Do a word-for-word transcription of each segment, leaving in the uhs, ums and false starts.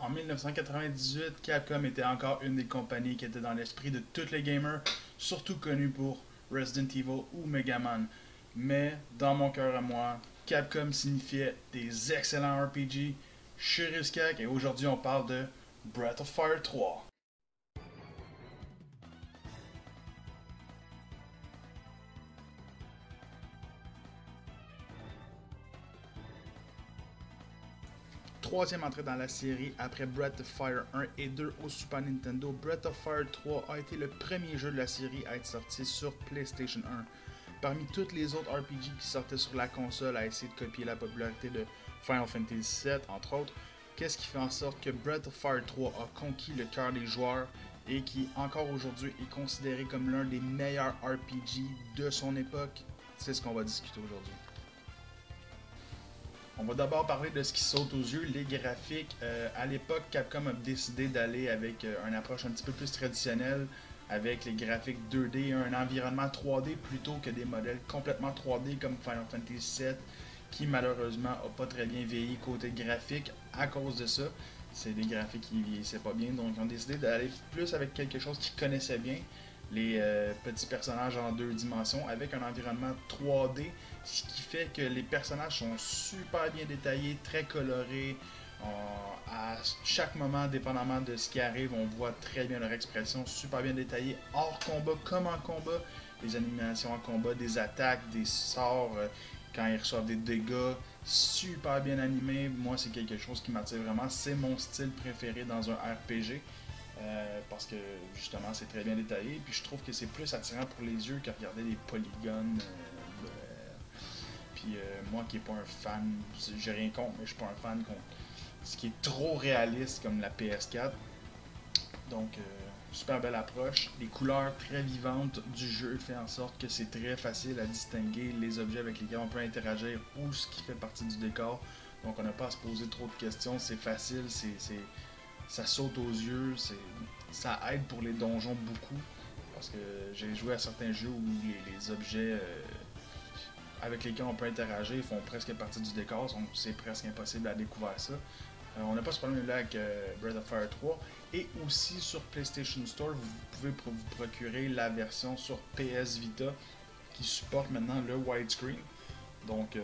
En mille neuf cent quatre-vingt-dix-huit, Capcom était encore une des compagnies qui était dans l'esprit de tous les gamers, surtout connue pour Resident Evil ou Mega Man. Mais dans mon cœur à moi, Capcom signifiait des excellents R P G. Je suis Rizkak et aujourd'hui on parle de Breath of Fire trois. Troisième entrée dans la série après Breath of Fire un et deux au Super Nintendo, Breath of Fire trois a été le premier jeu de la série à être sorti sur PlayStation un. Parmi tous les autres R P G qui sortaient sur la console à essayer de copier la popularité de Final Fantasy sept, entre autres, qu'est-ce qui fait en sorte que Breath of Fire trois a conquis le cœur des joueurs et qui, encore aujourd'hui, est considéré comme l'un des meilleurs R P G de son époque? C'est ce qu'on va discuter aujourd'hui. On va d'abord parler de ce qui saute aux yeux, les graphiques. Euh, à l'époque, Capcom a décidé d'aller avec euh, une approche un petit peu plus traditionnelle, avec les graphiques deux D, un environnement trois D plutôt que des modèles complètement trois D comme Final Fantasy sept, qui malheureusement n'a pas très bien vieilli côté graphique à cause de ça. C'est des graphiques qui vieillissaient pas bien, donc ils ont décidé d'aller plus avec quelque chose qu'ils connaissaient bien, les euh, petits personnages en deux dimensions avec un environnement trois D, ce qui fait que les personnages sont super bien détaillés, très colorés. On, à chaque moment, dépendamment de ce qui arrive, on voit très bien leur expression, super bien détaillée, hors combat comme en combat, les animations en combat, des attaques, des sorts, euh, quand ils reçoivent des dégâts, super bien animés. Moi, c'est quelque chose qui m'attire vraiment, c'est mon style préféré dans un R P G. Euh, parce que justement c'est très bien détaillé, puis je trouve que c'est plus attirant pour les yeux que regarder les polygones. Euh, euh, puis euh, moi qui n'ai pas un fan, j'ai rien contre, mais je suis pas un fan contre ce qui est trop réaliste comme la P S quatre. Donc euh, super belle approche. Les couleurs très vivantes du jeu fait en sorte que c'est très facile à distinguer les objets avec lesquels on peut interagir ou ce qui fait partie du décor. Donc on n'a pas à se poser trop de questions, c'est facile, c'est ça saute aux yeux, ça aide pour les donjons beaucoup, parce que j'ai joué à certains jeux où les, les objets euh, avec lesquels on peut interagir font presque partie du décor, donc c'est presque impossible à découvrir ça. Euh, on n'a pas ce problème là avec euh, Breath of Fire trois, et aussi sur PlayStation Store, vous pouvez pro vous procurer la version sur P S Vita qui supporte maintenant le widescreen. Donc, euh,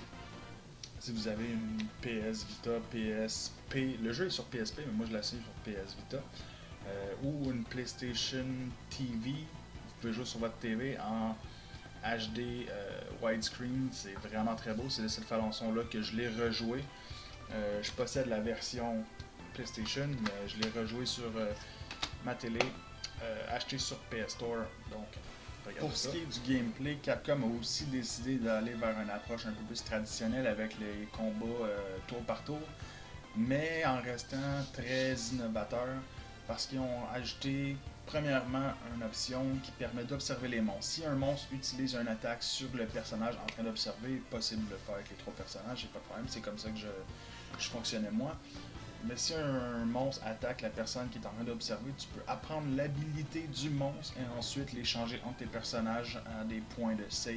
si vous avez une P S Vita, P S P, le jeu est sur P S P, mais moi je l'ai sur P S Vita, euh, ou une PlayStation T V, vous pouvez jouer sur votre T V en H D euh, widescreen, c'est vraiment très beau, c'est de cette façon-là que je l'ai rejoué. Euh, je possède la version PlayStation, mais je l'ai rejoué sur euh, ma télé, euh, acheté sur P S Store, donc pour ce qui est du gameplay, Capcom a aussi décidé d'aller vers une approche un peu plus traditionnelle avec les combats euh, tour par tour, mais en restant très innovateur parce qu'ils ont ajouté premièrement une option qui permet d'observer les monstres. Si un monstre utilise une attaque sur le personnage en train d'observer, possible de le faire avec les trois personnages, j'ai pas de problème, c'est comme ça que je, je fonctionnais moi. Mais si un monstre attaque la personne qui est en train d'observer, tu peux apprendre l'habilité du monstre et ensuite l'échanger entre tes personnages à des points de save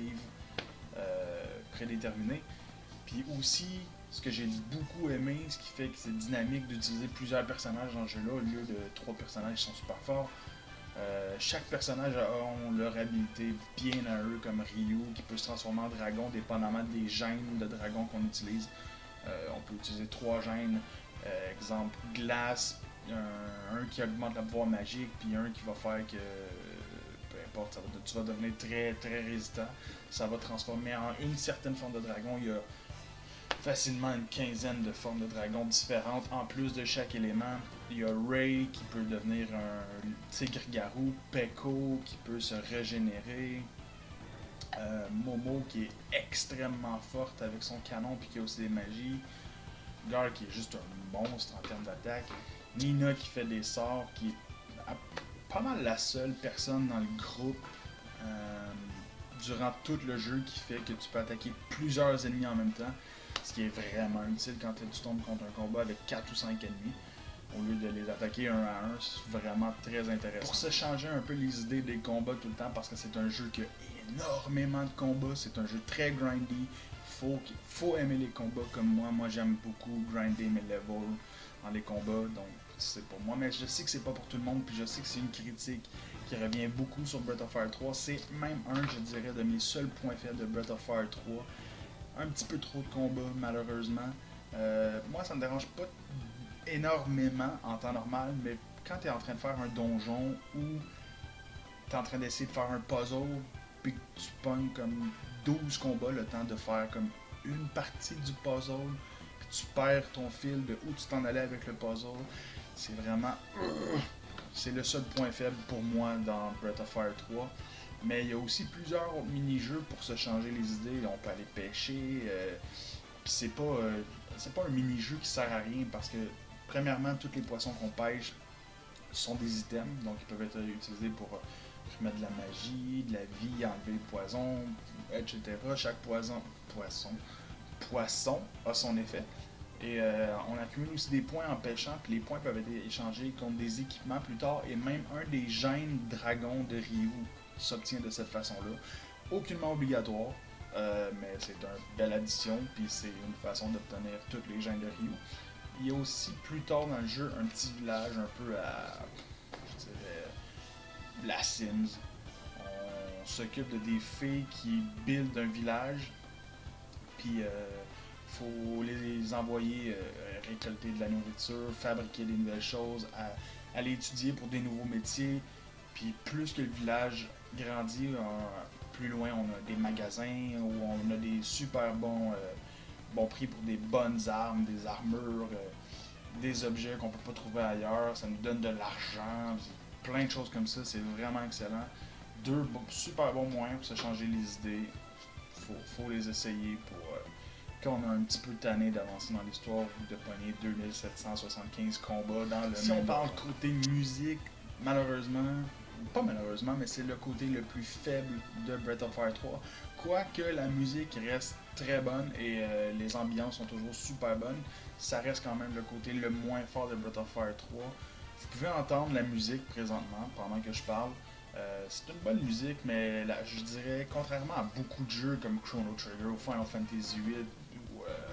euh, prédéterminés. Puis aussi, ce que j'ai beaucoup aimé, ce qui fait que c'est dynamique d'utiliser plusieurs personnages dans ce jeu-là au lieu de trois personnages qui sont super forts. Euh, chaque personnage a leur habilité bien à eux, comme Ryu qui peut se transformer en dragon dépendamment des gènes de dragon qu'on utilise. Euh, on peut utiliser trois gènes. Euh, exemple, glace, un, un qui augmente la pouvoir magique, puis un qui va faire que, peu importe, ça va, tu vas devenir très très résistant. Ça va transformer en une certaine forme de dragon. Il y a facilement une quinzaine de formes de dragons différentes en plus de chaque élément. Il y a Ray qui peut devenir un tigre-garou, Peko qui peut se régénérer, euh, Momo qui est extrêmement forte avec son canon puis qui a aussi des magies. Gar qui est juste un monstre en termes d'attaque, Nina qui fait des sorts, qui est pas mal la seule personne dans le groupe euh, durant tout le jeu qui fait que tu peux attaquer plusieurs ennemis en même temps, ce qui est vraiment utile quand tu tombes contre un combat avec quatre ou cinq ennemis. Au lieu de les attaquer un à un, c'est vraiment très intéressant. Pour se changer un peu les idées des combats tout le temps, parce que c'est un jeu qui a énormément de combats, c'est un jeu très grindy. Faut, faut aimer les combats comme moi. Moi, j'aime beaucoup grinder mes levels. dans les combats, donc c'est pour moi. Mais je sais que c'est pas pour tout le monde, puis je sais que c'est une critique qui revient beaucoup sur Breath of Fire trois. C'est même un, je dirais, de mes seuls points faibles de Breath of Fire trois. Un petit peu trop de combats, malheureusement. Euh, moi, ça me dérange pas énormément en temps normal, mais quand tu es en train de faire un donjon ou tu es en train d'essayer de faire un puzzle, puis que tu pognes comme douze combats le temps de faire comme une partie du puzzle, puis tu perds ton fil de où tu t'en allais avec le puzzle, c'est vraiment... C'est le seul point faible pour moi dans Breath of Fire trois. Mais il y a aussi plusieurs autres mini-jeux pour se changer les idées. On peut aller pêcher. Euh, Puis c'est pas, euh, c'est pas un mini-jeu qui sert à rien parce que, premièrement, tous les poissons qu'on pêche sont des items. Donc ils peuvent être utilisés pour euh, mettre de la magie, de la vie, enlever le poison, et cetera. Chaque poison, poisson, poisson a son effet. Et euh, on accumule aussi des points en pêchant, puis les points peuvent être échangés contre des équipements plus tard, et même un des gènes dragons de Ryu s'obtient de cette façon-là. Aucunement obligatoire, euh, mais c'est une belle addition, puis c'est une façon d'obtenir toutes les gènes de Ryu. Il y a aussi plus tard dans le jeu un petit village un peu à, je dirais, la Sims. On s'occupe de des fées qui buildent un village, puis... Euh, faut les envoyer euh, récolter de la nourriture, fabriquer des nouvelles choses, à, aller étudier pour des nouveaux métiers. Puis plus que le village grandit, euh, plus loin on a des magasins où on a des super bons, euh, bons prix pour des bonnes armes, des armures, euh, des objets qu'on peut pas trouver ailleurs. Ça nous donne de l'argent, plein de choses comme ça. C'est vraiment excellent. Deux bon, super bons moyens pour se changer les idées. Faut, faut les essayer pour... Euh, Quand on a un petit peu tanné d'avancer dans l'histoire ou de pogner deux mille sept cent soixante-quinze combats dans le... Si on parle côté musique, malheureusement, pas malheureusement, mais c'est le côté le plus faible de Breath of Fire trois. Quoique la musique reste très bonne et euh, les ambiances sont toujours super bonnes, ça reste quand même le côté le moins fort de Breath of Fire trois. Vous pouvez entendre la musique présentement pendant que je parle. Euh, c'est une bonne musique, mais là, je dirais, contrairement à beaucoup de jeux comme Chrono Trigger ou Final Fantasy huit, ou euh,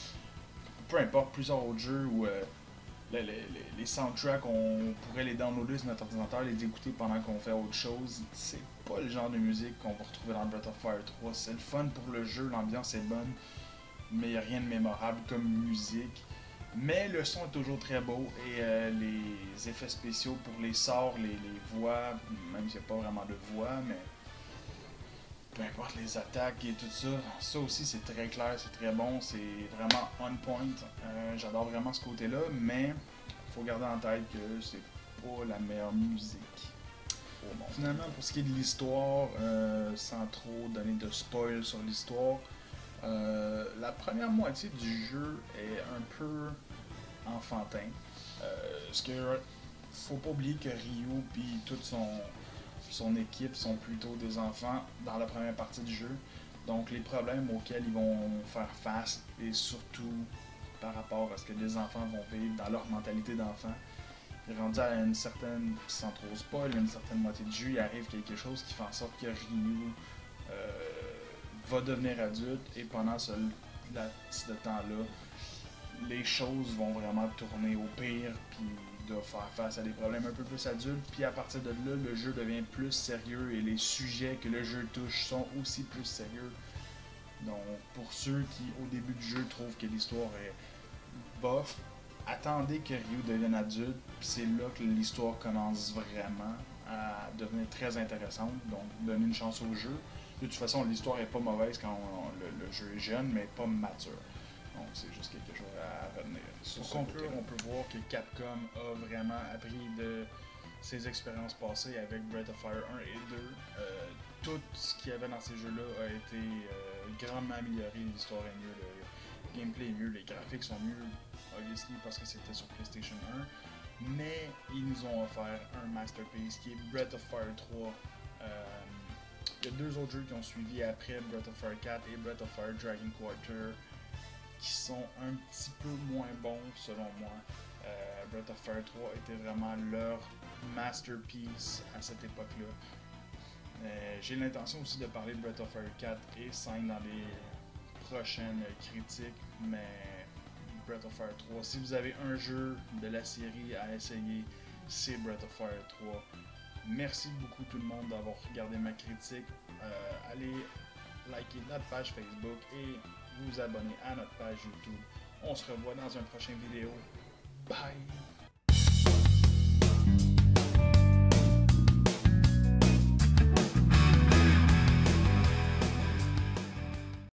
peu importe, plusieurs autres jeux où euh, les, les, les soundtracks, on pourrait les downloader sur notre ordinateur, les écouter pendant qu'on fait autre chose, c'est pas le genre de musique qu'on va retrouver dans Breath of Fire trois. C'est le fun pour le jeu, l'ambiance est bonne, mais il n'y a rien de mémorable comme musique. Mais le son est toujours très beau et euh, les effets spéciaux pour les sorts, les, les voix, même s'il n'y a pas vraiment de voix, mais peu importe les attaques et tout ça, ça aussi c'est très clair, c'est très bon, c'est vraiment on point. Euh, J'adore vraiment ce côté-là, mais il faut garder en tête que c'est pas la meilleure musique au monde. Finalement, pour ce qui est de l'histoire, euh, sans trop donner de spoil sur l'histoire, Euh, la première moitié du jeu est un peu enfantin. Euh, ce que faut pas oublier que Ryu et toute son, son équipe sont plutôt des enfants dans la première partie du jeu. Donc les problèmes auxquels ils vont faire face et surtout par rapport à ce que les enfants vont vivre dans leur mentalité d'enfant. Rendu à une certaine, sans trop spoil, une certaine moitié du jeu, il arrive quelque chose qui fait en sorte que Ryu euh, va devenir adulte et pendant ce laps de temps-là, les choses vont vraiment tourner au pire puis il doit faire face à des problèmes un peu plus adultes. Puis à partir de là, le jeu devient plus sérieux et les sujets que le jeu touche sont aussi plus sérieux. Donc pour ceux qui au début du jeu trouvent que l'histoire est bof, attendez que Ryu devienne adulte, puis c'est là que l'histoire commence vraiment à devenir très intéressante. Donc donnez une chance au jeu. De toute façon, l'histoire est pas mauvaise quand on, le, le jeu est jeune, mais pas mature. Donc c'est juste quelque chose à retenir. Pour conclure, on peut voir que Capcom a vraiment appris de ses expériences passées avec Breath of Fire un et deux. Euh, tout ce qu'il y avait dans ces jeux-là a été euh, grandement amélioré. L'histoire est mieux, le gameplay est mieux, les graphiques sont mieux, obviously, parce que c'était sur PlayStation un. Mais ils nous ont offert un masterpiece qui est Breath of Fire trois. Euh, Il y a deux autres jeux qui ont suivi après, Breath of Fire quatre et Breath of Fire Dragon Quarter, qui sont un petit peu moins bons selon moi. Euh, Breath of Fire trois était vraiment leur masterpiece à cette époque-là. Euh, J'ai l'intention aussi de parler de Breath of Fire quatre et cinq dans les prochaines critiques, mais Breath of Fire trois. Si vous avez un jeu de la série à essayer, c'est Breath of Fire trois. Merci beaucoup tout le monde d'avoir regardé ma critique. Euh, allez liker notre page Facebook et vous abonner à notre page YouTube. On se revoit dans une prochaine vidéo. Bye!